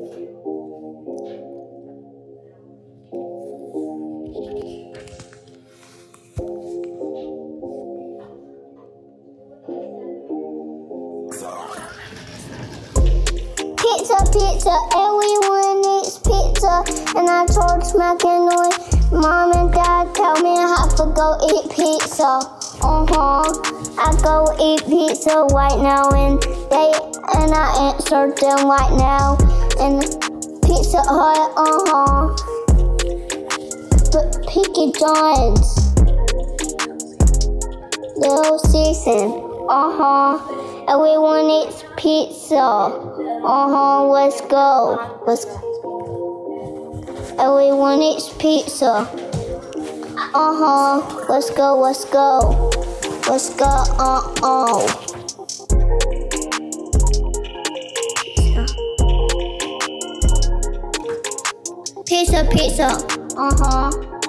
Pizza, pizza, everyone eats pizza. And I told Smackin' Mom and Dad tell me I have to go eat pizza. I go eat pizza right now, and I answered them right now. And Pizza Hut, but Picky John's, Little Season, everyone eats pizza. Let's go. Everyone eats pizza. Let's go, let's go. Let's go, Pizza, pizza,